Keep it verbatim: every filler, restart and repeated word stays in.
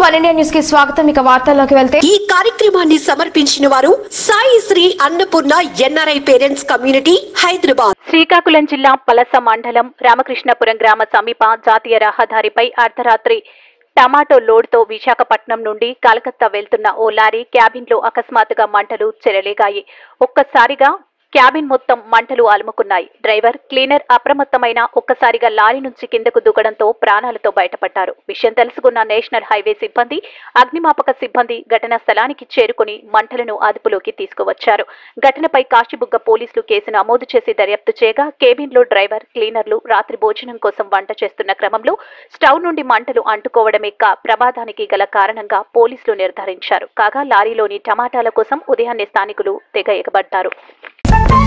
One India news కి స్వాగతం. ఇక వార్తల్లోకి వెళ్తే ఈ కార్యక్రమాన్ని సమర్పించిన వారు Sai Sri Annapurna NRI parents community Hyderabad. Srikakulam జిల్లా పలస మండలం రామకృష్ణపురం గ్రామ సమీప జాతీయ రహదారిపై అర్ధరాత్రి టమాటో లోడ్తో విశాఖపట్నం నుండి కలకత్తా వెళ్తున్న ఓ లారీ క్యాబిన్లో అకస్మాత్తుగా మంటలు చెలరేగాయి. ఒక్కసారిగా క్యాబిన్ మొత్తం మంటలు అలుముకున్నాయి. డ్రైవర్, క్లీనర్ అప్రమత్తమైన ఒక్కసారిగా లారీ నుంచి కిందకు దూకడంతో ప్రాణాలతో బయటపడ్డారు. విషయం తెలుసుకున్న నేషనల్ హైవే సిబ్బంది, అగ్నిమాపక సిబ్బంది ఘటనా స్థలానికి చేరుకుని మంటలను అదుపులోకి తీసుకువచ్చారు. ఘటనపై కాశీబుగ్గ పోలీసులు కేసు నమోదు చేసి దర్యాప్తు చేయగా కేబిన్లో డ్రైవర్, క్లీనర్లు రాత్రి భోజనం కోసం వంట చేస్తున్న క్రమంలో స్టవ్ నుండి మంటలు అంటుకోవడమే ప్రమాదానికి గల కారణంగా పోలీసులు నిర్ధారించారు. కాగా లారీలోని టమాటాల కోసం ఉదయాన్నే స్థానికులు తెగ ఎగబడ్డారు.